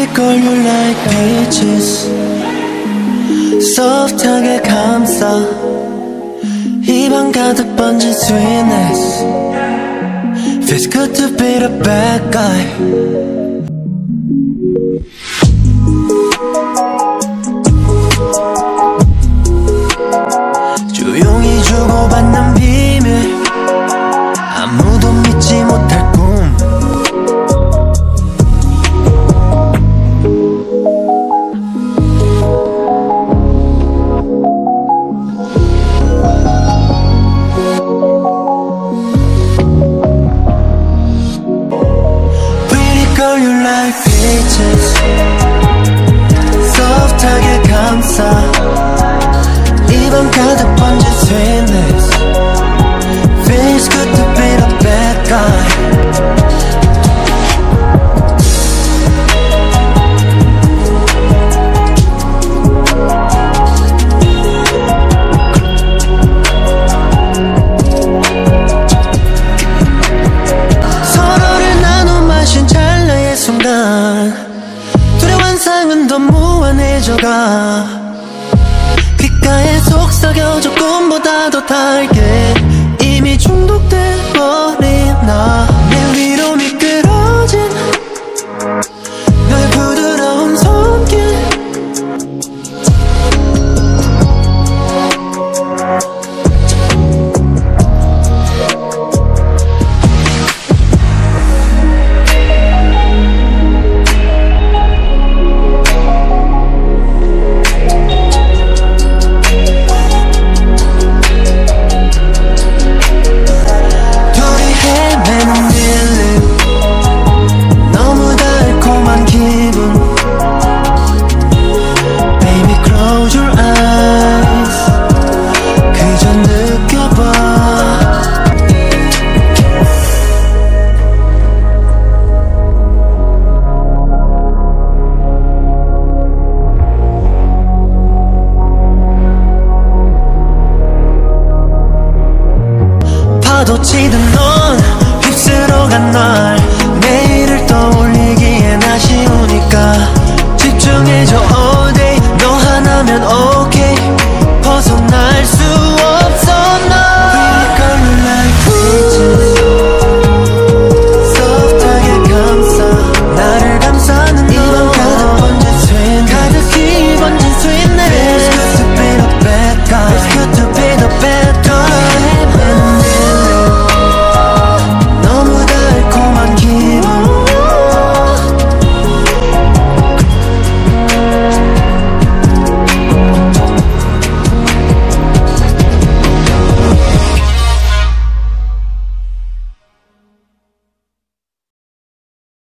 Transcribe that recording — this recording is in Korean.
Girl, you like peaches. soft하게 감싸 입안 가득 번진 sweetness. Feels good to be the bad guy. 조용히 주고받는 비밀, 아무도 믿지 못할 꿈. soft하게 감싸 입안 가득 번진 sweetness. Feels good to be the bad guy. 서로를 나눠 마신 찰나의 순간 둘의 환상은 더 무한해져가. 귓가에 속삭여져 꿈보다 더 달게 이미 중독돼 버린 나. 내 위로 미끄러진 너의 부드러운 손길. 파도 치듯 넌 휩쓸어간 날